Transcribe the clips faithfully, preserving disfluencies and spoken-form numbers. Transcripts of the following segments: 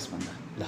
यसभन्दा ल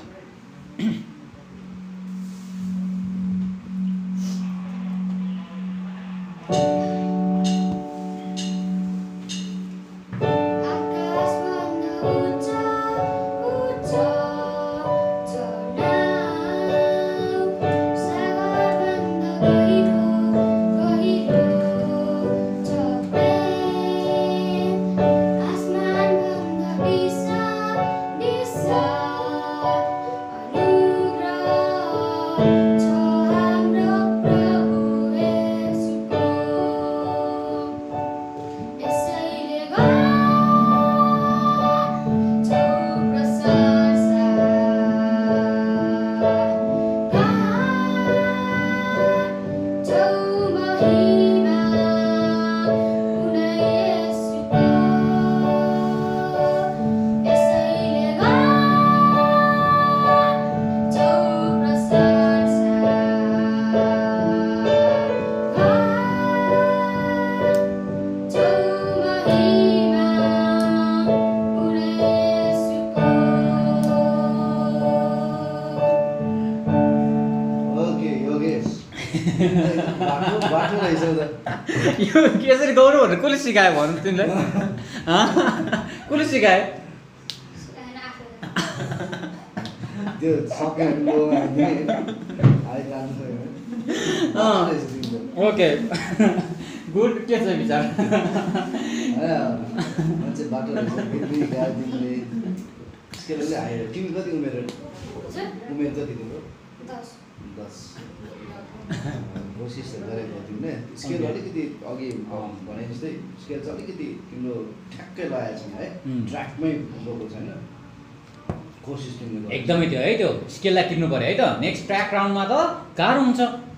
यो कसरी गाउनु भनेर कसले सिकायो भन्नु तिमीलाई कसले सिकायो त्यो सक्यो ओके गुड के छ विचार मान्छे बाटो तिमीले स्केलले आयो तिमी कति उमेर उमेर कति तिम्रो दस दस कोसिस गरेको तिमीले स्केल अलिकति अघि भने जस्तै स्केल चाहिँ अलिकति तिम्रो ठ्याक्कै लगाएको छैन है ट्र्याकमै गएको छैन कोसिस तिमीले एकदमै त्यो है त्यो स्केललाई किन्नु पर्यो है त नेक्स्ट ट्र्याक राउन्डमा त गाह्रो हुन्छ